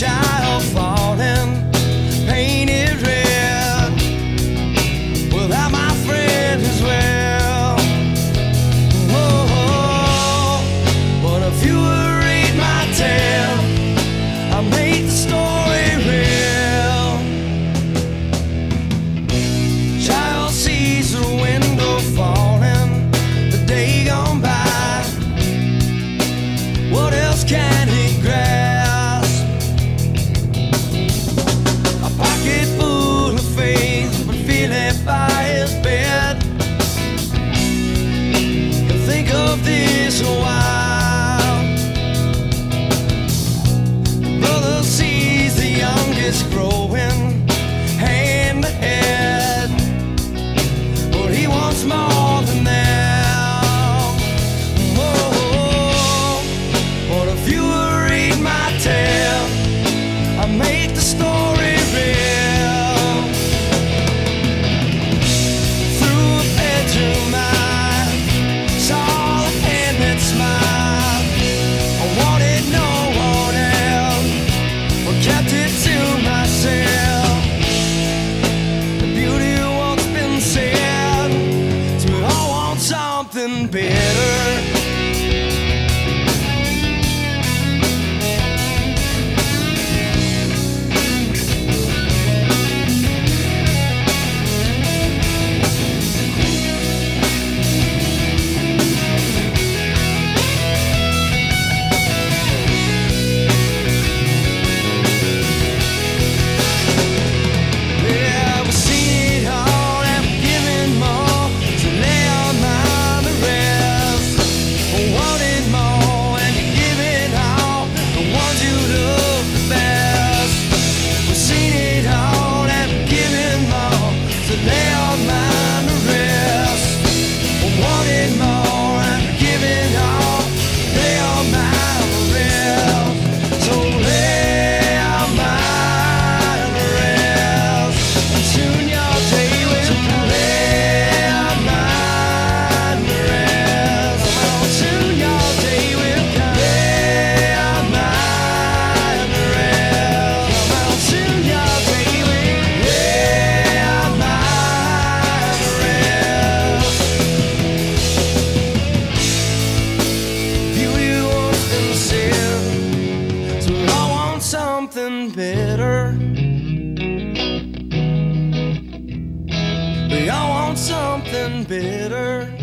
child falling, painted red, without my friend as well. Oh, but if you would read my tale, I'll make the story real. Child sees the window falling, the day gone by. What else can he grasp? A pocket full of faith, but feel it by his bed. He'll think of this a while. Brother sees the youngest growing hand to head, but he wants more than that. If you would read my tale, I'll make the story real. Through a bedroom I saw a hand that smiled. I wanted no one else, but kept it to myself. The beauty of what's been said, so we all want something better. Something better. We all want something better.